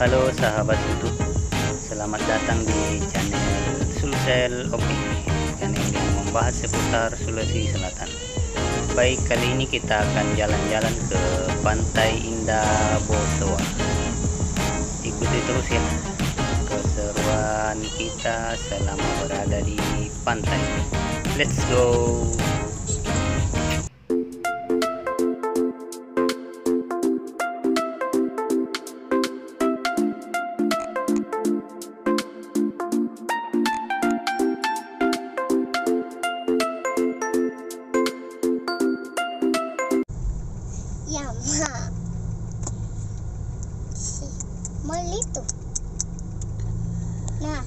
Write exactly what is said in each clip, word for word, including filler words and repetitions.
Halo sahabat YouTube, selamat datang di channel Sulsel Oke, channel yang membahas seputar Sulawesi Selatan. Baik, kali ini kita akan jalan-jalan ke Pantai Indah Bosowa. Ikuti terus ya keseruan kita selama berada di pantai. Let's go. Yama si mal itu. Nah,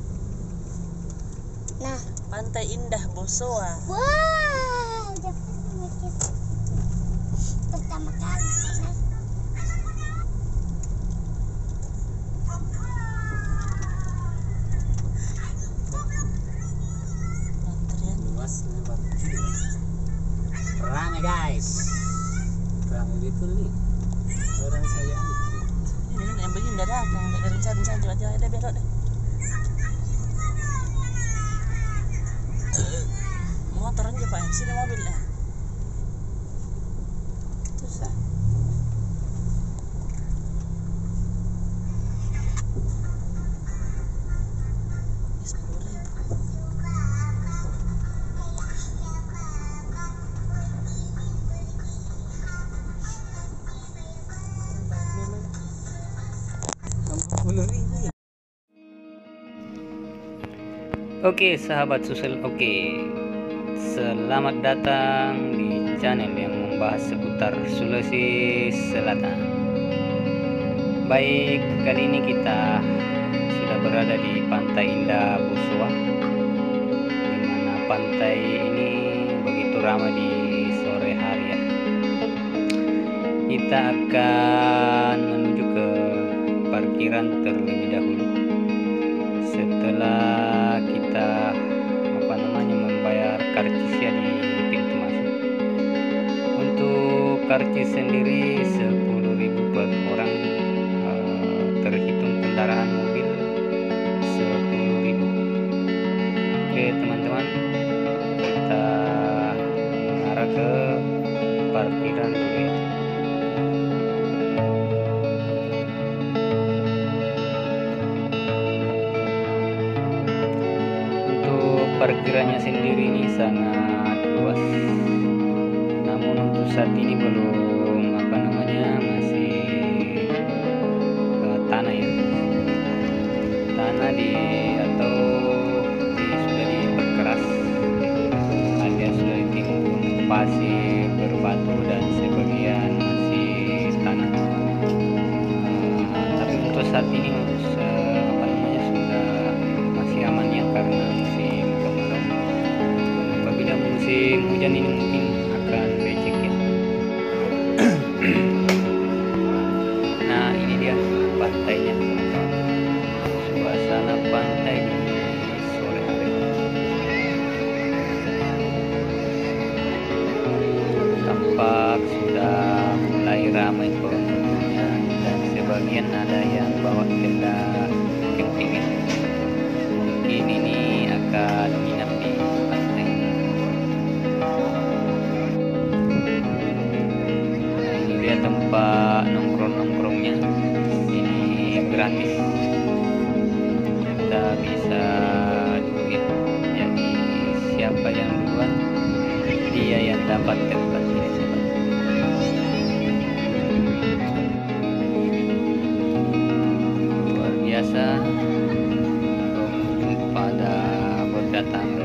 nah, Pantai Indah Bosowa. wow, dapat mikir pertama kali sana. Rame guys, rame betul nih. Orang saya Ini ini yang begini dah datang, dari rencana-rencana coba aja ada belok deh. Motor aja Pak, sini mobil lah. Susah. sepuluh ribu. Oke sahabat Sulsel Oke, selamat datang di channel yang membahas seputar Sulawesi Selatan. Baik, kali ini kita sudah berada di Pantai Indah Bosowa, dimana pantai ini begitu ramai di sore hari ya. Kita akan menuju ke parkiran terlebih dahulu. Setelah kita apa namanya membayar karcis ya di pintu masuk. Untuk karcis sendiri sepuluh ribu per orang, eh, terhitung kendaraan mobil sepuluh ribu. Oke teman-teman, kita mengarah ke parkiran dulu ya. Parkirannya sendiri ini sangat luas, namun untuk saat ini belum apa namanya masih uh, tanah ya, tanah di atau di, sudah diperkeras, alias sudah ditimbun pasir, berbatu dan sebagian masih tanah. Uh, tapi untuk saat ini uh, apa namanya sudah masih aman ya, karena musim musim hujan ini mungkin akan becek ya. Nah ini dia pantainya, suasana pantai di sore hari. Tampak sudah mulai ramai pengunjungnya, dan sebagian ada yang bawa tenda camping ya. Mungkin ini akan menginap di pantai. Tempat nongkrong-nongkrongnya ini gratis, kita bisa dulu ya, jadi siapa yang duluan dia yang dapat tempat ini. Luar biasa pengunjung pada berdatangan,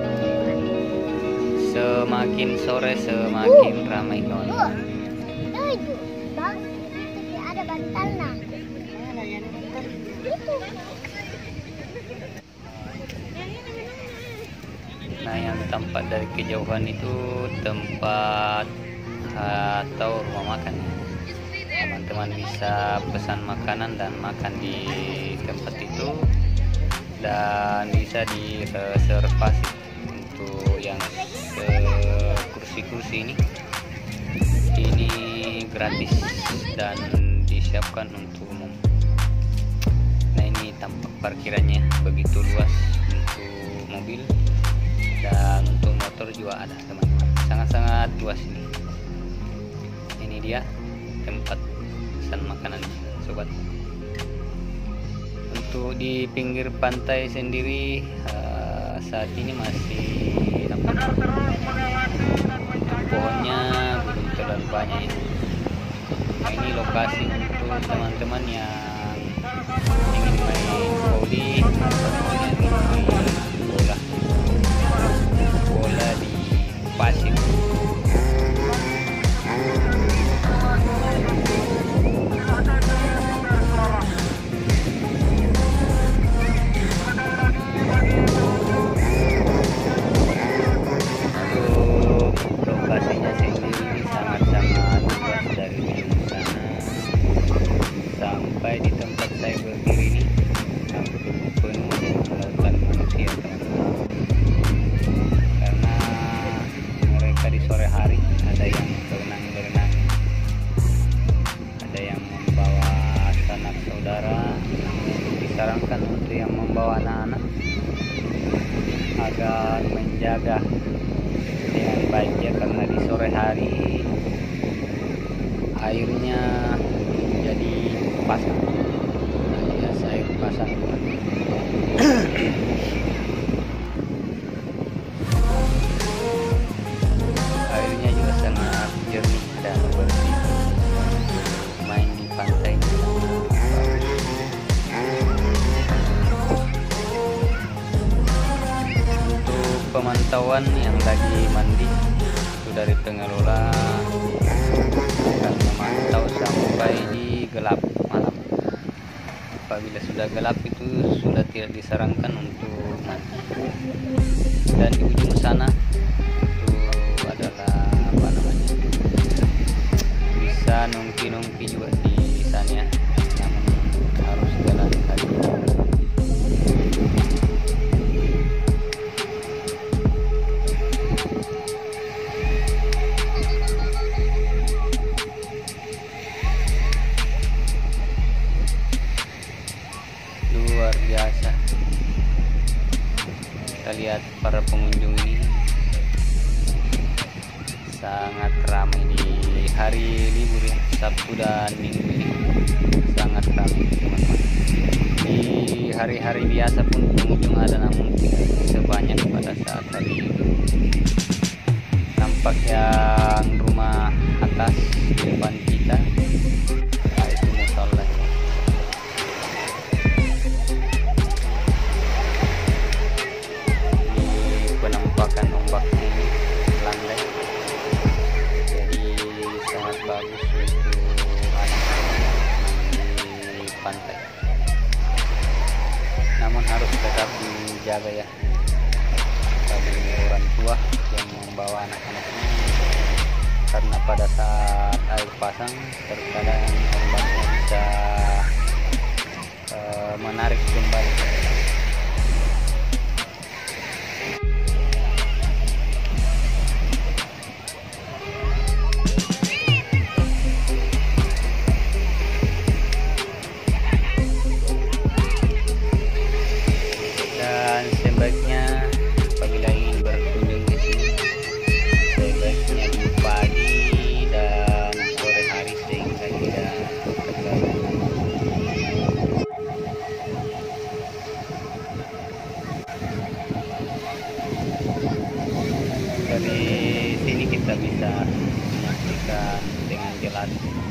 semakin sore semakin ramai kawan. Itu, bang, tapi ada bantalnya. Itu. Nah yang tampak dari kejauhan itu tempat atau rumah makan. Teman-teman bisa pesan makanan dan makan di tempat itu, dan bisa direservasi untuk yang kursi-kursi ini. Ini gratis dan disiapkan untuk umum. tampak parkirannya begitu luas untuk mobil dan untuk motor juga ada teman-teman, sangat-sangat luas ini. Ini dia tempat pesan makanan sobat. Untuk di pinggir pantai sendiri uh, saat ini masih nampak pohonnya belum terlalu banyak ya. Nah, ini lokasi untuk teman-teman yang ingin main voli ataupun yang ingin main bola bola di pasir. Lokasinya sendiri sangat-sangat luas dari ujung sana sampai di tempat saya berdiri ini, hampir penuh dengan lautan manusia teman-teman. Karena mereka di sore hari ada yang berenang-berenang, ada yang membawa sanak saudara, disarankan untuk yang membawa anak-anak agar menjaga dengan baik ya, karena di sore hari airnya jadi pasang alias air pasang. Airnya juga sangat jernih dan bersih, main di pantai pemantauan yang lagi mandi itu dari pengelola akan memantau sampai di gelap malam. Apabila sudah gelap itu sudah tidak disarankan untuk mandi. Dan di ujung sana itu adalah apa namanya, bisa nongki-nongki juga di sana ya, namun harus jalan kaki. Luar biasa, kita lihat para pengunjung ini sangat ramai di hari libur ya, Sabtu dan Minggu ini sangat ramai teman-teman. Di hari-hari biasa pun pengunjung ada, namun tidak sebanyak pada saat hari libur. Nampak yang rumah atas di depan kita, nah, itu musola. Penampakan ombaknya ini landai, jadi sangat bagus untuk anak-anak di pantai. Namun harus tetap dijaga ya bagi orang tua yang membawa anak-anaknya, karena pada saat air pasang terkadang ombaknya bisa uh, menarik kembali. Sebaiknya apabila ingin berkunjung di sini, sebaiknya di pagi dan sore hari sehingga tidak terlalu. Dari sini kita bisa menyaksikan dengan jelas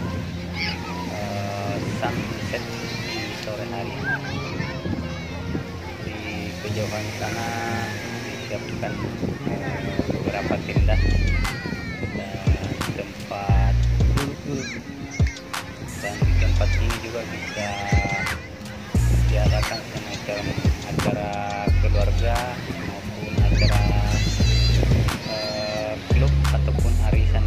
uh, sunset di sore hari. Kejauhan sana disiapkan eh, beberapa tenda dan tempat duduk-duduk, dan di tempat ini juga bisa diadakan semacam acara keluarga maupun acara eh, klub ataupun arisan.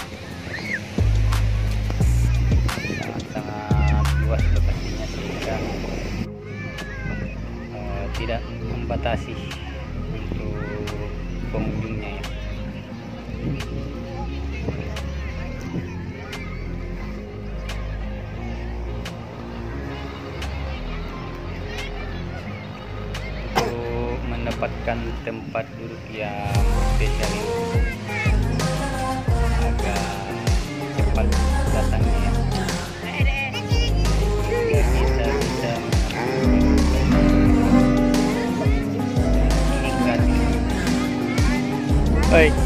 Sangat-sangat luas lokasinya sehingga eh, tidak membatasi untuk pengunjungnya ya. mendapatkan tempat duduk yang spesial ini. Agak cepat datangnya ya. Biar kita bisa ini gratis. Baik.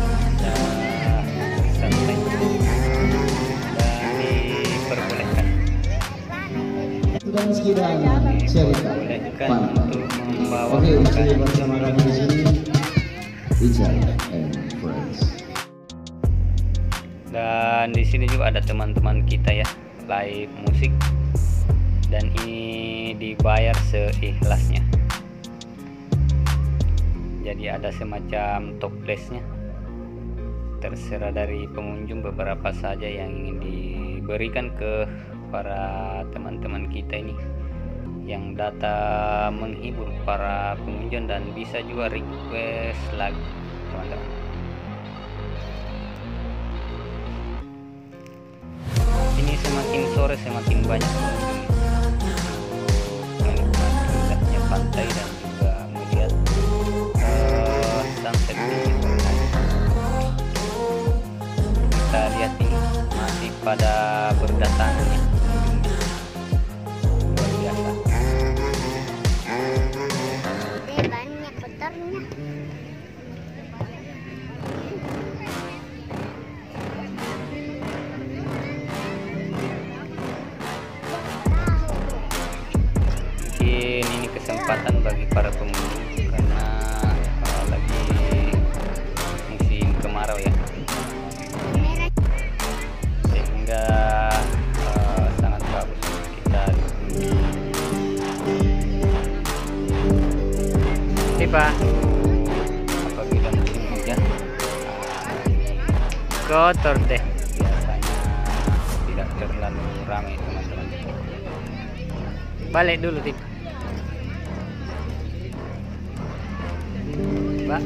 Santai dan diperbolehkan. Sudah sekitar cerita. Bolehkan untuk membawa Oke, makanan. masih bersama kami di sini. Ijal and Friends. Dan di sini juga ada teman-teman kita ya, live musik, dan ini dibayar seikhlasnya. Jadi ada semacam toplesnya, terserah dari pengunjung beberapa saja yang ingin diberikan ke para teman-teman kita ini yang datang menghibur para pengunjung, dan bisa juga request lagu teman-teman. Ini semakin sore semakin banyak pengunjung menikmati indahnya pantai dan juga melihat uh, sunset di sore hari. Kita lihat ini masih pada berdatangan ya pengunjungnya, luar biasa. Deh, banyak kotornya. Mungkin ini kesempatan bagi para pengunjung karena uh, lagi musim kemarau ya, sehingga uh, sangat bagus kita dikunjungi. Tiba apabila musim hujan uh, kotor deh, biasanya tidak terlalu ramai teman-teman. Balik dulu Tiba. Pak.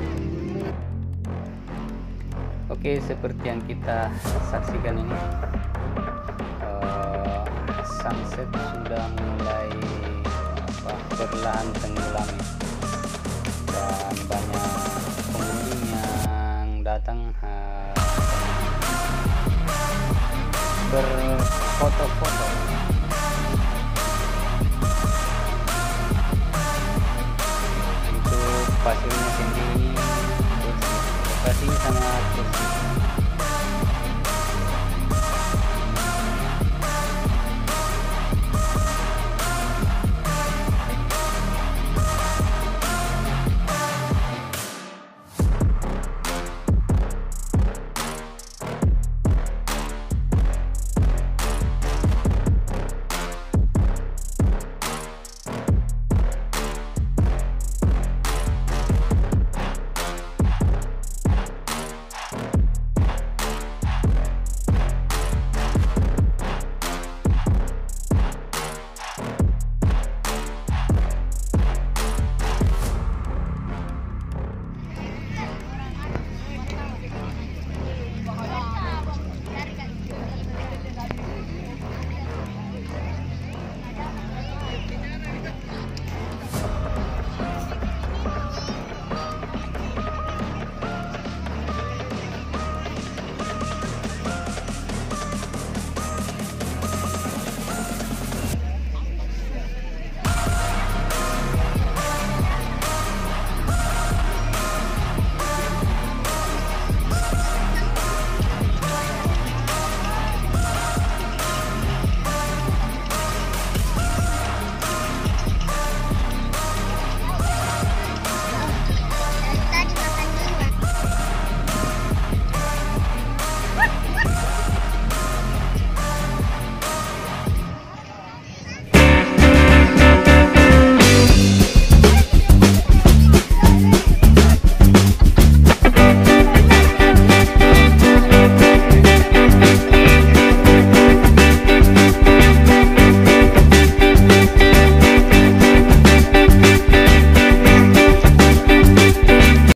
Oke, seperti yang kita saksikan ini, uh, sunset sudah mulai apa, perlahan tenggelam ya. Dan banyak pengunjung yang datang uh, berfoto-foto. Untuk pasirnya sendiri bersih, lokasinya sangat